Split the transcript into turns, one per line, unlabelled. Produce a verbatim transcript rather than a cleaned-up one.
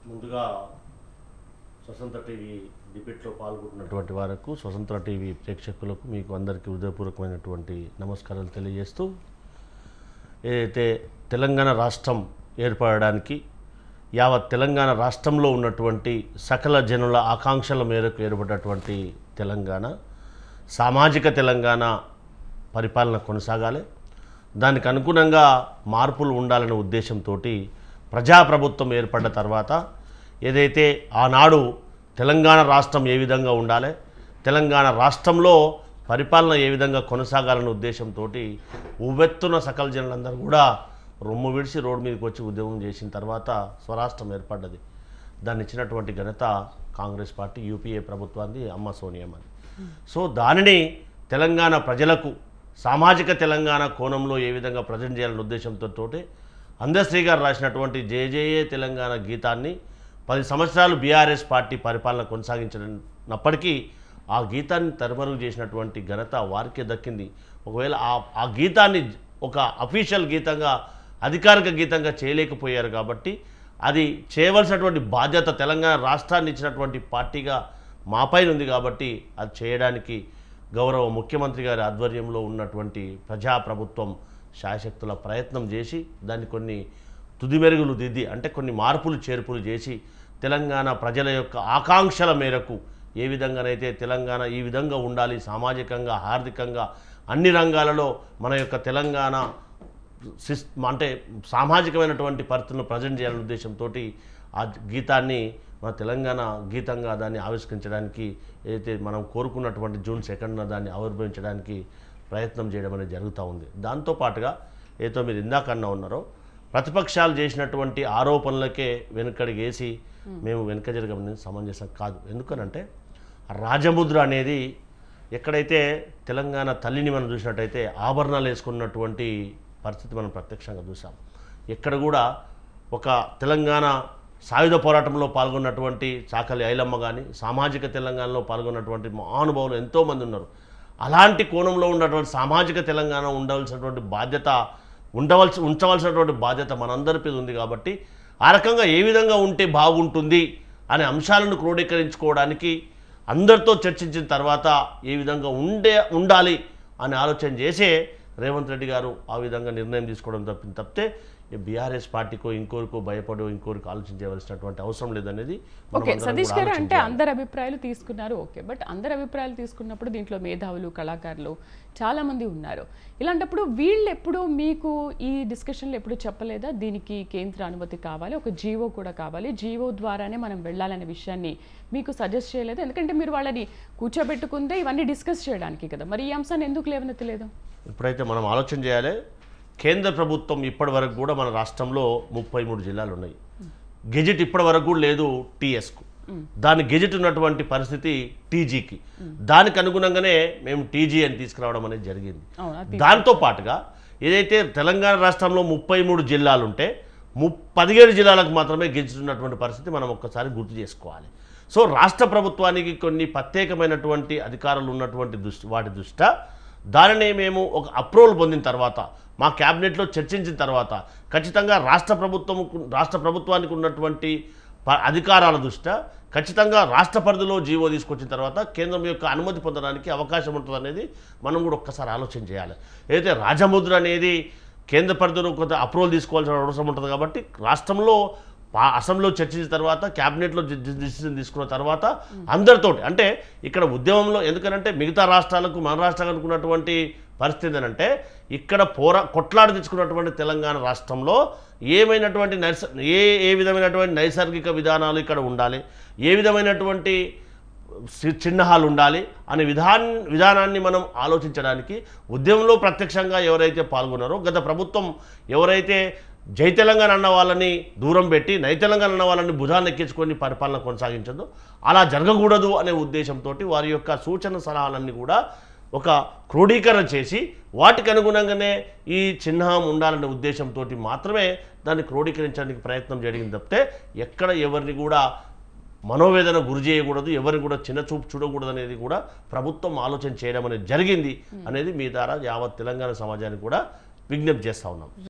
ముందుగా స్వతంత్ర టీవీ డిబేట్లో పాల్గొన్నటువంటి వారికి స్వతంత్ర టీవీ ప్రేక్షకులకు మీకు అందరికీ హృదయపూర్వకమైనటువంటి నమస్కారాలు తెలియజేస్తూ ఏదైతే తెలంగాణ రాష్ట్రం ఏర్పడడానికి యావత్ తెలంగాణ రాష్ట్రంలో ఉన్నటువంటి సకల జనుల ఆకాంక్షల మేరకు ఏర్పడినటువంటి తెలంగాణ సామాజిక తెలంగాణ పరిపాలన కొనసాగాలి, దానికి అనుగుణంగా మార్పులు ఉండాలనే ఉద్దేశంతో ప్రజాప్రభుత్వం ఏర్పడ్డ తర్వాత ఏదైతే ఆనాడు తెలంగాణ రాష్ట్రం ఏ విధంగా ఉండాలి, తెలంగాణ రాష్ట్రంలో పరిపాలన ఏ విధంగా కొనసాగాలనే ఉద్దేశంతో ఉవ్వెత్తున సకల జనులందరూ కూడా రొమ్ము విడిచి రోడ్డు మీదకి వచ్చి ఉద్యమం చేసిన తర్వాత స్వరాష్ట్రం ఏర్పడ్డది. దాన్ని ఇచ్చినటువంటి ఘనత కాంగ్రెస్ పార్టీ యూపీఏ ప్రభుత్వాన్ని అమ్మ సోనియమ్మని. సో దానిని తెలంగాణ ప్రజలకు సామాజిక తెలంగాణ కోణంలో ఏ విధంగా ప్రజెంట్ చేయాలనే ఉద్దేశంతో అందశ్రీ గారు రాసినటువంటి జయ జయ తెలంగాణ గీతాన్ని పది సంవత్సరాలు బీఆర్ఎస్ పార్టీ పరిపాలన కొనసాగించినప్పటికీ ఆ గీతాన్ని తరమరుగు చేసినటువంటి ఘనత వారికే దక్కింది. ఒకవేళ ఆ ఆ గీతాన్ని ఒక అఫీషియల్ గీతంగా అధికారిక గీతంగా చేయలేకపోయారు కాబట్టి అది చేయవలసినటువంటి బాధ్యత తెలంగాణ రాష్ట్రాన్ని ఇచ్చినటువంటి పార్టీగా మాపైన ఉంది కాబట్టి అది చేయడానికి గౌరవ ముఖ్యమంత్రి గారి ఆధ్వర్యంలో ఉన్నటువంటి ప్రజాప్రభుత్వం శాయశక్తుల ప్రయత్నం చేసి దాన్ని కొన్ని తుదిమెరుగులు దిద్ది అంటే కొన్ని మార్పులు చేర్పులు చేసి తెలంగాణ ప్రజల యొక్క ఆకాంక్షల మేరకు ఏ విధంగానైతే తెలంగాణ ఈ విధంగా ఉండాలి, సామాజికంగా ఆర్థికంగా అన్ని రంగాలలో మన యొక్క తెలంగాణ సిస్ అంటే సామాజికమైనటువంటి పరిస్థితులను ప్రజెంట్ చేయాలనే ఉద్దేశంతో ఆ గీతాన్ని మన తెలంగాణ గీతంగా దాన్ని ఆవిష్కరించడానికి ఏదైతే మనం కోరుకున్నటువంటి జూన్ సెకండ్న దాన్ని ఆవిర్భవించడానికి ప్రయత్నం చేయడం అనేది జరుగుతూ ఉంది. దాంతోపాటుగా ఏదో మీరు ఇందాకన్నా ఉన్నారో ప్రతిపక్షాలు చేసినటువంటి ఆరోపణలకే వెనుకడిగేసి మేము వెనుక జరగమని సమంజసం కాదు. ఎందుకనంటే రాజముద్ర అనేది ఎక్కడైతే తెలంగాణ తల్లిని మనం చూసినట్టయితే ఆభరణాలు వేసుకున్నటువంటి పరిస్థితి మనం ప్రత్యక్షంగా చూసాం. ఎక్కడ కూడా ఒక తెలంగాణ సాయుధ పోరాటంలో పాల్గొన్నటువంటి చాకలి ఐలమ్మ కానీ సామాజిక తెలంగాణలో పాల్గొన్నటువంటి మహానుభావులు ఎంతోమంది ఉన్నారు. అలాంటి కోణంలో ఉన్నటువంటి సామాజిక తెలంగాణ ఉండవలసినటువంటి బాధ్యత ఉండవలసి ఉంచవలసినటువంటి బాధ్యత మనందరిపై ఉంది. కాబట్టి ఆ రకంగా ఏ విధంగా ఉంటే బాగుంటుంది అనే అంశాలను క్రోడీకరించుకోవడానికి అందరితో చర్చించిన తర్వాత ఏ విధంగా ఉండే ఉండాలి అని ఆలోచన చేసే రేవంత్ రెడ్డి గారు ఆ విధంగా నిర్ణయం తీసుకోవడం తప్పింది తప్పితే బీఆర్ఎస్ పార్టీకో ఇంకోరికో భయపడో ఇంకోరికి ఆలోచించవలసినటువంటి అవసరం లేదనేది.
ఓకే సతీష్ గారు, అంటే అందరి అభిప్రాయాలు తీసుకున్నారు, ఓకే, బట్ అందరి అభిప్రాయాలు తీసుకున్నప్పుడు దీంట్లో మేధావులు కళాకారులు చాలామంది ఉన్నారు. ఇలాంటప్పుడు వీళ్ళు ఎప్పుడు మీకు ఈ డిస్కషన్లో ఎప్పుడు చెప్పలేదా దీనికి కేంద్ర అనుమతి కావాలి, ఒక జీవో కూడా కావాలి, జీవో ద్వారానే మనం వెళ్ళాలనే విషయాన్ని మీకు సజెస్ట్ చేయలేదు? ఎందుకంటే మీరు వాళ్ళని కూర్చోబెట్టుకుందే ఇవన్నీ డిస్కస్ చేయడానికి కదా, మరి ఈ అంశాన్ని ఎందుకు లేవనెత్తలేదు?
ఇప్పుడైతే మనం ఆలోచన చేయాలి. కేంద్ర ప్రభుత్వం ఇప్పటి వరకు కూడా మన రాష్ట్రంలో ముప్పై మూడు జిల్లాలు ఉన్నాయి. గెజెట్ ఇప్పటి వరకు కూడా లేదు టీఎస్కు. దాని గెజెట్ ఉన్నటువంటి పరిస్థితి టీజీకి. దానికి అనుగుణంగానే మేము టీజీ అని తీసుకురావడం అనేది జరిగింది. దాంతో పాటుగా ఏదైతే తెలంగాణ రాష్ట్రంలో ముప్పై మూడు జిల్లాలు ఉంటే ము పదిహేడు జిల్లాలకు మాత్రమే గెజెట్ ఉన్నటువంటి పరిస్థితి మనం ఒక్కసారి గుర్తు చేసుకోవాలి. సో రాష్ట్ర ప్రభుత్వానికి కొన్ని ప్రత్యేకమైనటువంటి అధికారాలు ఉన్నటువంటి దృష్టి వాటి దృష్ట్యా దానిని మేము ఒక అప్రూవల్ పొందిన తర్వాత మా క్యాబినెట్లో చర్చించిన తర్వాత ఖచ్చితంగా రాష్ట్ర ప్రభుత్వం రాష్ట్ర ప్రభుత్వానికి ఉన్నటువంటి అధికారాల దృష్ట్యా ఖచ్చితంగా రాష్ట్ర పరిధిలో జీవో తీసుకొచ్చిన తర్వాత కేంద్రం యొక్క అనుమతి పొందడానికి అవకాశం ఉంటుంది అనేది మనం కూడా ఒక్కసారి ఆలోచన చేయాలి. అయితే రాజముద్ర అనేది కేంద్ర పరిధిలో కొంత అప్రూవల్ తీసుకోవాల్సిన అవసరం ఉంటుంది కాబట్టి రాష్ట్రంలో అసెంబ్లీలో చర్చించిన తర్వాత క్యాబినెట్లో డిసిజన్ తీసుకున్న తర్వాత అందరితోటి అంటే ఇక్కడ ఉద్యమంలో ఎందుకనంటే మిగతా రాష్ట్రాలకు మన రాష్ట్రాలకు ఉన్నటువంటి పరిస్థితి ఏంటంటే ఇక్కడ పోరా కొట్లాడి తెచ్చుకున్నటువంటి తెలంగాణ రాష్ట్రంలో ఏమైనటువంటి నైస ఏ ఏ విధమైనటువంటి నైసర్గిక విధానాలు ఇక్కడ ఉండాలి, ఏ విధమైనటువంటి చిహ్నాలు ఉండాలి అనే విధాన విధానాన్ని మనం ఆలోచించడానికి ఉద్యమంలో ప్రత్యక్షంగా ఎవరైతే పాల్గొన్నారో గత ప్రభుత్వం ఎవరైతే జై తెలంగాణ అన్న వాళ్ళని దూరం పెట్టి నై తెలంగాణ అన్న వాళ్ళని భుజాన్ని ఎక్కించుకొని పరిపాలన కొనసాగించదు, అలా జరగకూడదు అనే ఉద్దేశంతో వారి యొక్క సూచన సలహాలన్నీ కూడా ఒక క్రోడీకరణ చేసి వాటికి అనుగుణంగానే ఈ చిహ్నం ఉండాలనే ఉద్దేశంతో మాత్రమే దాన్ని క్రోడీకరించడానికి ప్రయత్నం జరిగింది తప్పితే ఎక్కడ ఎవరిని కూడా మనోవేదన గురి చేయకూడదు, ఎవరిని కూడా చిన్న చూపు చూడకూడదు అనేది కూడా ప్రభుత్వం ఆలోచన చేయడం అనేది జరిగింది అనేది మీ ద్వారా యావత్ తెలంగాణ సమాజానికి కూడా విజ్ఞప్తి చేస్తూ ఉన్నాం.